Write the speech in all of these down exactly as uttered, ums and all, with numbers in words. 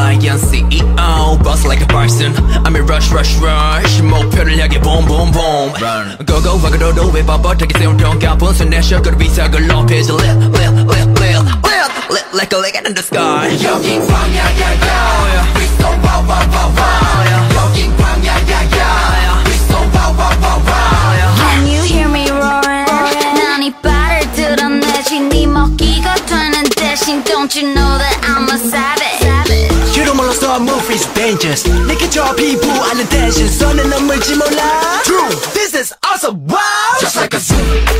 lion C E O boss like a bison I'm in rush rush rush 목표를 향해 boom boom boom Run. Go go go go go 왜 뻣뻣하게 세운 동가 분수 내셔 그로 비사글 높이지 lit lit lit lit lit lit like a leg in the sky 여긴 광야야야 We so wow wow wow wow 여긴 광야야야 We so wow wow wow wow Can you hear me roaring? 난 이 발을 드러내지 네 먹기가 되는 대신 Don't you know that I'm a savage You don't 몰라서 move is dangerous 느껴져 피부 안에 대신 손에 넘을지 몰라 True, this is awesome, wow Just like a zoo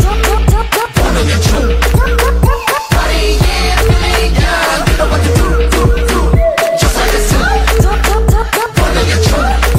보는 춤 Party yeah, feeling young You know what to do, do, do Just like a zoo 보는 춤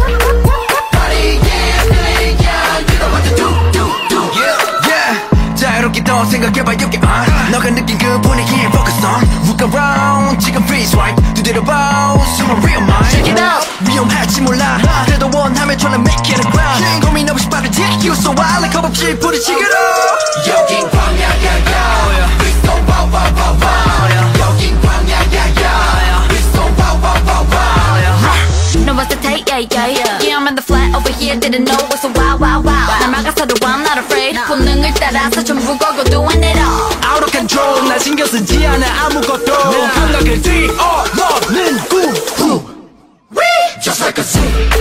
Party yeah, feeling young You know what to do, do, do Yeah, yeah 자유롭게 더 생각해봐 you can on 너가 느낀 그 분위기에 focus on Look around 지금 freeze right 두드려 봐 숨은 real mind Check it out 위험할지 몰라 그래도 원하면 tryna make it a ground 고민 없이 빠르지 You so wild like 겁없이 부딪히기로 여긴 광야야야 We so wow wow wow wow 여긴 광야야야 We so wow wow wow wow No what's the take, yeah yeah yeah Yeah I'm in the flat over here didn't know what's so wow wow wow 날 막아서도 I'm not afraid 본능을 따라서 전부 걸고 doing it all Out of control 나 신경 쓰지 않아 아무것도 내 감각을 뛰어넘는 구 Just like a zoo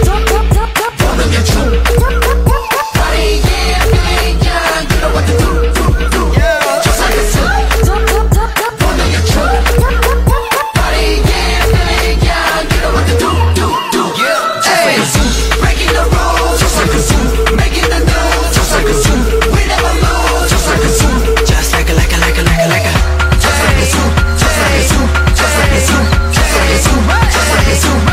보는 게 춤 Party yeah feeling young You know what to do do do Just like a zoo 보는 게 춤 Party yeah feeling young You know what to do do do Just like a zoo breaking the rules Just like a zoo making the news Just like a zoo we never lose Just like a zoo Just like a like a like a like a like a Just like a zoo Just like a zoo Just like a zoo Just like a zoo Just like a zoo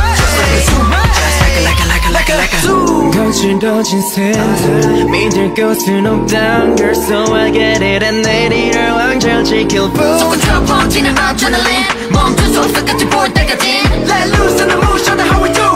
거칠어진 샌드 믿을 곳은 없단 girl So I get it and 내일을 왕절 지킬 뿐 솟구쳐 퍼지는 adrenaline 멈출 수 없어 끝이 보일 때까지 Let loose and move show them how we do